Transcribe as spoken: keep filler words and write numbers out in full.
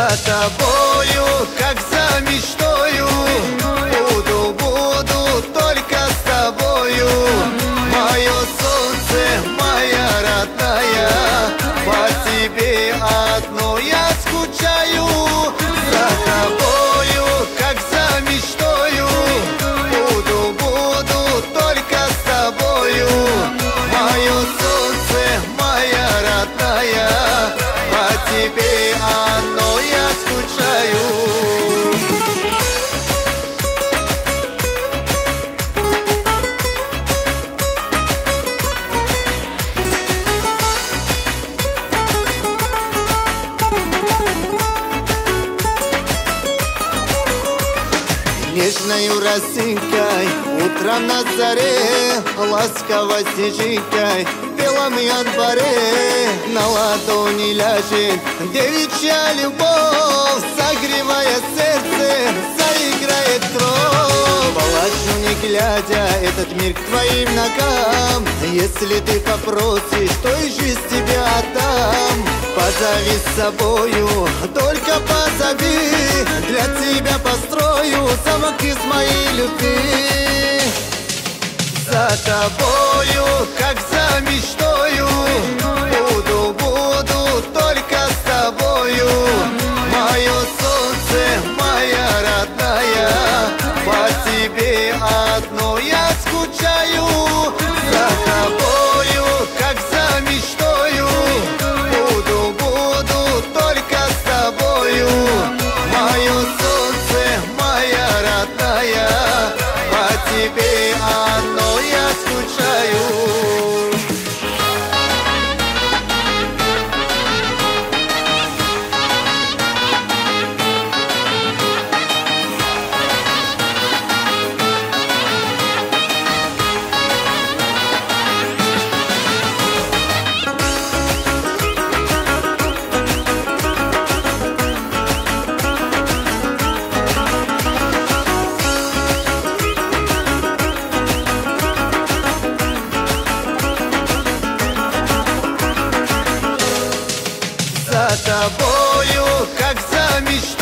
тобою, как за мечтою. Буду, буду только с тобою. Мое солнце, моя родная, по тебе одно я скучаю. За тобою, как за мечтою. Буду, буду только с тобою. Мое солнце, моя родная, по тебе одно я скучаю. Нежною росинкой утром на заре, ласково снежинкой в белом январе на ладони ляжет девичья любовь, согревая сердце, заиграет кровь. Положу не глядя этот мир к твоим ногам. Если ты попросишь, то и жизнь тебе отдам. Позови с собою, только позови, для тебя построю замок из моей любви. За тобою, как за мечтою. Буду, буду только с тобою. Мое солнце, моя родная, по тебе одно я скучаю. За тобою, как за мечтою. Буду, буду только с тобою. Мое солнце, моя родная, по тебе одно я скучаю. За тобою, как за мечтой.